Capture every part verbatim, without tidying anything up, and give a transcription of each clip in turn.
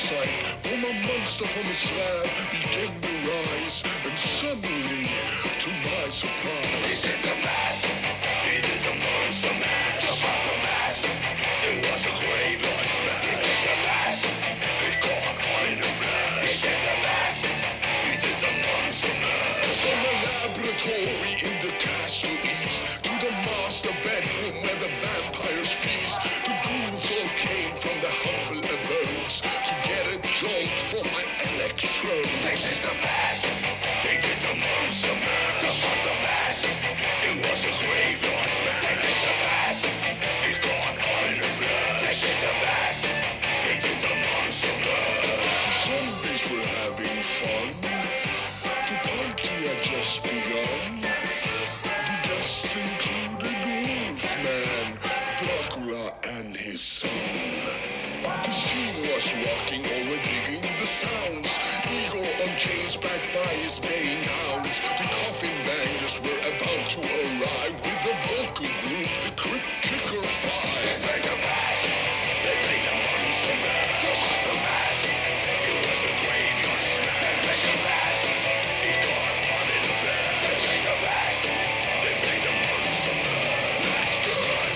sight, from a monster from his slab began to rise, and suddenly, to my surprise, he did the mash. He did the monster mash. The monster mash. It was a graveyard smash. He did the mash. It caught on in the flash. He did the mash. He did the monster mash. From the laboratory in the castle east to the master bedroom where the vampires feast, the ghouls all came from the humble abodes to get a jolt from my electrodes. They did the mash. They did the monster mash. The monster mash. It was a graveyard smash. They did the mash. It caught on in the flash. They did the mash. They did the monster mash. The zombies were having fun. The party had just begun. The guests included Wolfman, Dracula, and his son. The scene was rocking, all were digging the sounds. Igor on chains backed by his baying hounds. The coffin bangers were about to arrive with the vocal group, the Crypt Kicker Five. They played the mash. They played the monster mash. The monster mash. It was a graveyard smash. They played the mash. It caught on in the flash. They played the mash. They played the monster mash. That's good.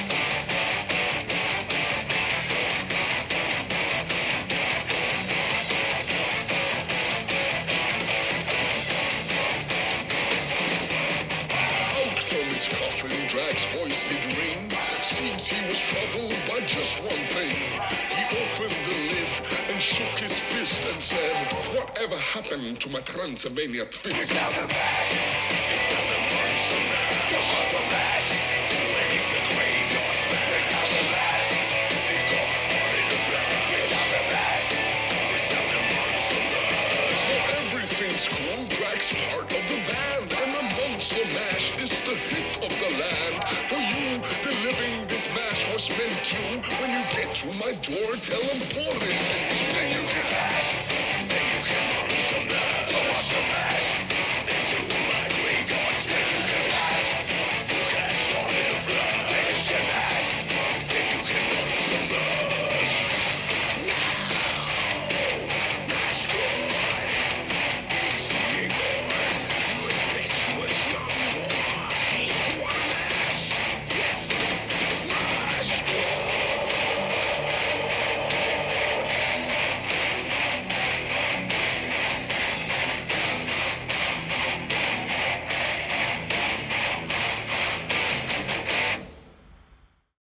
His coffin, Drag's voice did ring. Seems he was troubled by just one thing. He opened the lid and shook his fist and said, "Whatever happened to my Transylvania twist?" It's now the mash. It's now the monster mash. The monster mash. When it's a graveyard smash. It's now the mash. It caught on in the flash. It's now the mash. It's now the monster mash. So everything's cool. Drag's part of the band, and the monster mash is the hit of the land. For you, the living, this mash was meant to. When you get to my door, tell them Boris